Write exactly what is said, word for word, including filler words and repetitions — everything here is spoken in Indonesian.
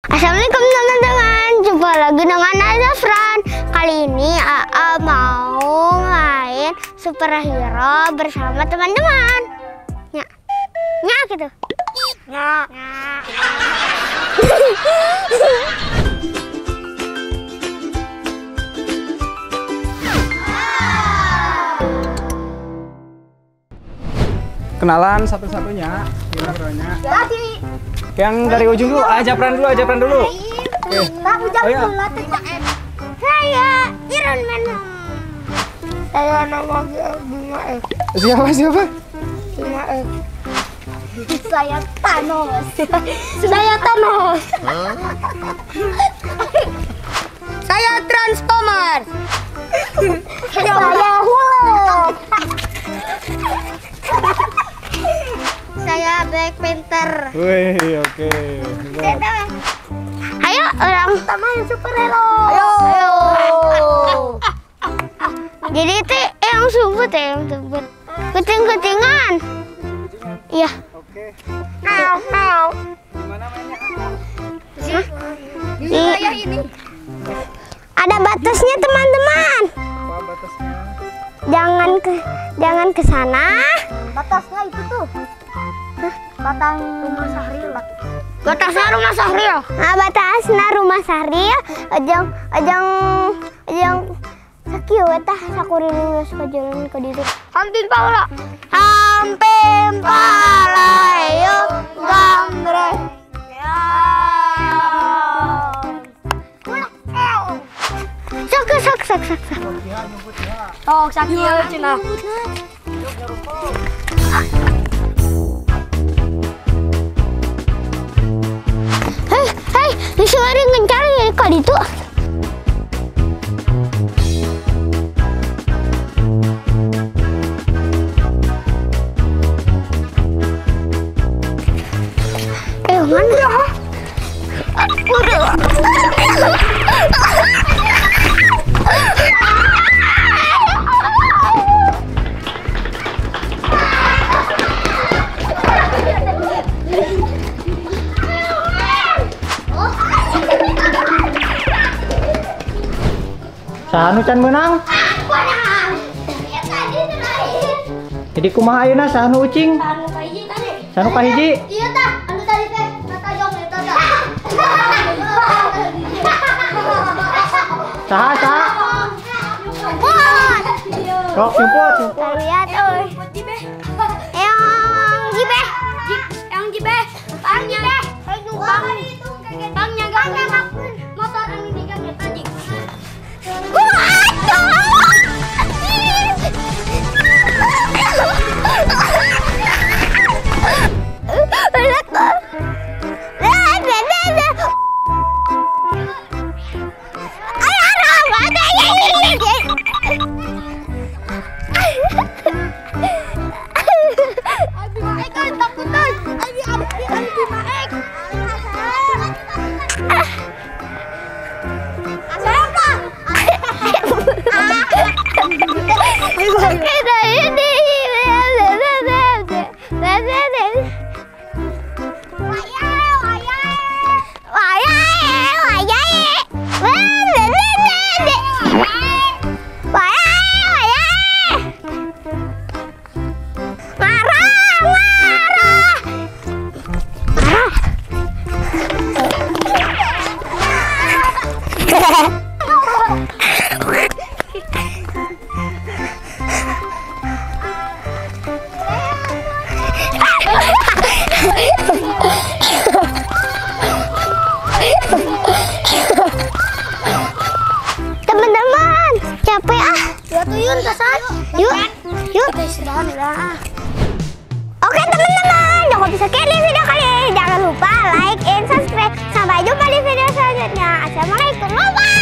Assalamualaikum teman-teman, jumpa lagi dengan Azafran. Kali ini A A mau main superhero bersama teman-teman. Nya, nya gitu. Nya, nya. Kenalan satu-satunya, gimana bro-nya? Jadi, Yang dari ujung dulu, aja peran dulu, aja peran dulu. Oke. Pak Ujang Oh, iya. dulu. Saya Iron Man. Saya namanya Bima F. Siapa siapa? Bima F. Saya Thanos. Saya Thanos. Saya Transformer. Saya Hulk. Saya Black Panther. Wih, oke. Ayo orang pertama yang superhero. Ayo. Ayo. Jadi itu yang sebut ya, yang sebut. Kucing-kucingan. Iya. Oke. Meow, meow. Gimana mainnya? Di saya ini. Ada batasnya teman-teman. Apa batasnya? Jangan ke jangan ke sana. Batasnya itu tuh. Batang rumah Sahril. Batasnya rumah Sahril. Nah, batasnya rumah Sahril. Ajang ajang ajang sakieu eta sakuring geus kajalan ka ditu. Hampin paula. Hampin paula yo gambre. Sok sok sok sok sok. Oh, sakieu cenah. Hei, hei, disuari ngencar ya kali itu. Eh, mana? Udah. Sanu can menang. Jadi kumaha ayeuna sanu ucing? Anu kahiji tadi. Sanu kahiji. Iya tah, anu tadi teh kata jong eta tah. Saha saha? Sok nyumput nyumput. Lihat euy. Yang jibe. Yang jibe. Pangnya. Pang. Pangnya gang. Motor anu digang eta tadi. Teman-teman, capek ah. Ya tuh yun, kesan. Yuk, yuk. Oke teman-teman, jangan bisa sekian di video kali ini. Jangan lupa like and subscribe. Sampai jumpa di video selanjutnya. Assalamualaikum. Bye.